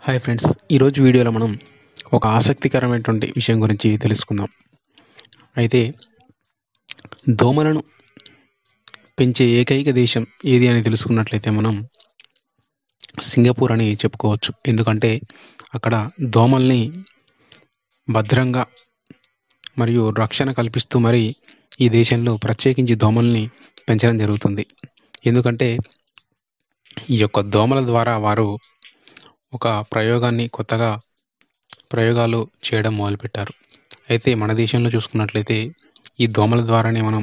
Hi friends, ఈరోజు వీడియోలో మనం ఒక ఆసక్తికరమైనటువంటి విషయం గురించి తెలుసుకుందాం. అయితే దోమలను పెంచే ఏకైక దేశం ఏది అని తెలుసుకున్నట్లయితే మనం సింగపూర్ అని చెప్పుకోవచ్చు. ఎందుకంటే అక్కడ దోమల్ని భద్రంగా మరియు రక్షణ కల్పిస్తూ మరి ఈ దేశంలో ప్రత్యేకించి దోమల్ని పెంచడం జరుగుతుంది. ఎందుకంటే ఈ యొక్క దోమల ద్వారా వారు ఒక కొత్తగా ప్రయోగాలు చేయడం మొదలుపెట్టారు. అయితే మన దేశంలో చూసుకున్నట్లయితే ఈ దోమల ద్వారానే మనం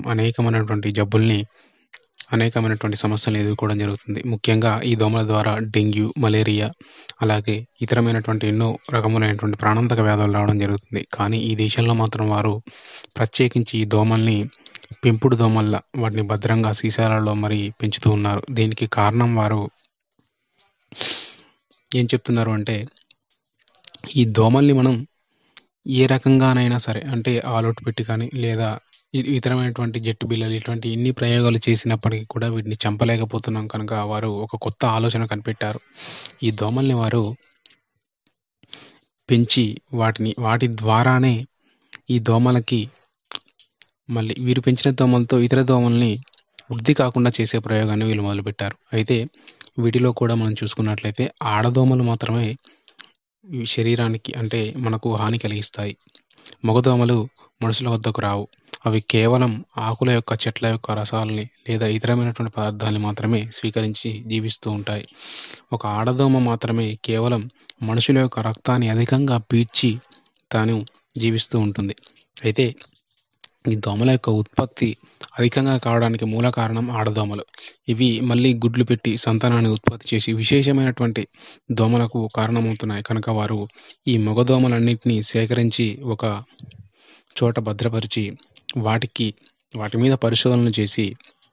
అనేకమైనటువంటి సమస్యలను ఎదుర్కోవడం జరుగుతుంది. ముఖ్యంగా ఈ దోమల ద్వారా డెంగ్యూ, మలేరియా అలాగే ఇతరమైనటువంటి ఎన్నో రకములైనటువంటి ప్రాణాంతక వ్యాధులు రావడం జరుగుతుంది. కానీ ఈ దేశంలో మాత్రం వారు ప్రత్యేకించి ఈ దోమల్ని పెంపుడు దోమల్లా వాటిని భద్రంగా సీసాలలో మరి పెంచుతూ ఉన్నారు. దీనికి కారణం వారు ఏం చెప్తున్నారు అంటే, ఈ దోమల్ని మనం ఏ రకంగానైనా సరే, అంటే ఆల్అవుట్ పెట్టి కానీ లేదా ఇతరమైనటువంటి జట్టు బిళ్ళలు ఇటువంటి ఎన్ని ప్రయోగాలు చేసినప్పటికీ కూడా వీటిని చంపలేకపోతున్నాం కనుక వారు ఒక కొత్త ఆలోచన కనిపెట్టారు. ఈ దోమల్ని వారు పెంచి వాటి ద్వారానే ఈ దోమలకి మళ్ళీ వీరు పెంచిన దోమలతో ఇతర దోమల్ని వృద్ధి కాకుండా చేసే ప్రయోగాన్ని వీళ్ళు మొదలుపెట్టారు. అయితే వీటిలో కూడా మనం చూసుకున్నట్లయితే ఆడదోమలు మాత్రమే ఈ శరీరానికి అంటే మనకు హాని కలిగిస్తాయి. మగదోమలు మనుషుల వద్దకు రావు. అవి కేవలం ఆకుల యొక్క చెట్ల యొక్క రసాలని లేదా ఇతరమైనటువంటి పదార్థాలని మాత్రమే స్వీకరించి జీవిస్తూ ఉంటాయి. ఒక ఆడదోమ మాత్రమే కేవలం మనుషుల యొక్క రక్తాన్ని అధికంగా పీల్చి తాను జీవిస్తూ ఉంటుంది. అయితే ఈ దోమల యొక్క ఉత్పత్తి అధికంగా కావడానికి మూల కారణం ఆడదోమలు. ఇవి మళ్ళీ గుడ్లు పెట్టి సంతానాన్ని ఉత్పత్తి చేసి విశేషమైనటువంటి దోమలకు కారణమవుతున్నాయి. కనుక వారు ఈ మగదోమలన్నింటినీ సేకరించి ఒక చోట భద్రపరిచి వాటి మీద పరిశోధనలు చేసి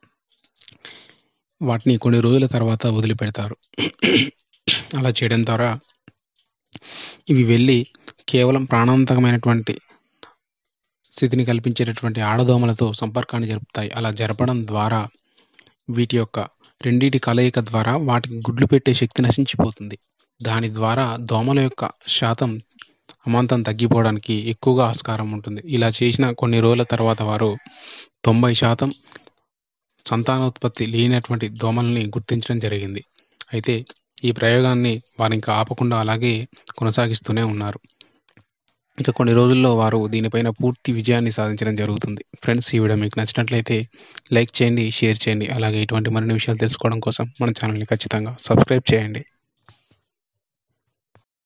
వాటిని కొన్ని రోజుల తర్వాత వదిలిపెడతారు. అలా చేయడం ద్వారా ఇవి వెళ్ళి కేవలం ప్రాణాంతకమైనటువంటి స్థితిని కల్పించేటటువంటి ఆడదోమలతో సంపర్కాన్ని జరుపుతాయి. అలా జరపడం ద్వారా వీటి యొక్క రెండిటి కలయిక ద్వారా వాటికి గుడ్లు పెట్టే శక్తి నశించిపోతుంది. దాని ద్వారా దోమల యొక్క శాతం అమాంతం తగ్గిపోవడానికి ఎక్కువగా ఆస్కారం ఉంటుంది. ఇలా చేసిన కొన్ని రోజుల తర్వాత వారు 90% సంతానోత్పత్తి లేనటువంటి దోమల్ని గుర్తించడం జరిగింది. అయితే ఈ ప్రయోగాన్ని వారు ఇంకా ఆపకుండా అలాగే కొనసాగిస్తూనే ఉన్నారు. ఇంకా కొన్ని రోజుల్లో వారు దీనిపైన పూర్తి విజయాన్ని సాధించడం జరుగుతుంది. ఫ్రెండ్స్, ఈ వీడియో మీకు నచ్చినట్లయితే లైక్ చేయండి, షేర్ చేయండి. అలాగే ఇటువంటి మరిన్ని విషయాలు తెలుసుకోవడం కోసం మన ఛానల్ని ఖచ్చితంగా సబ్స్క్రైబ్ చేయండి.